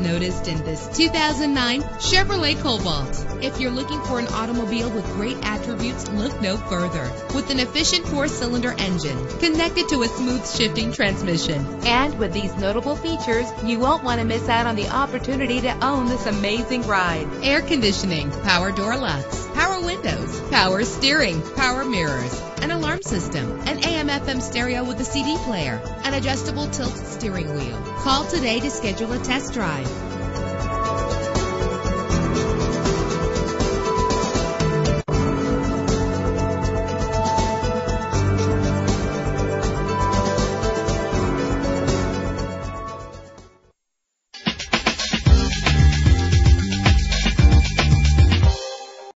noticed in this 2009 Chevrolet Cobalt. If you're looking for an automobile with great attributes, look no further. With an efficient 4-cylinder engine connected to a smooth shifting transmission. And with these notable features, you won't want to miss out on the opportunity to own this amazing ride. Air conditioning, power door locks, power windows, power steering, power mirrors, an alarm system, an AM/FM stereo with a CD player, an adjustable tilt steering wheel. Call today to schedule a test drive.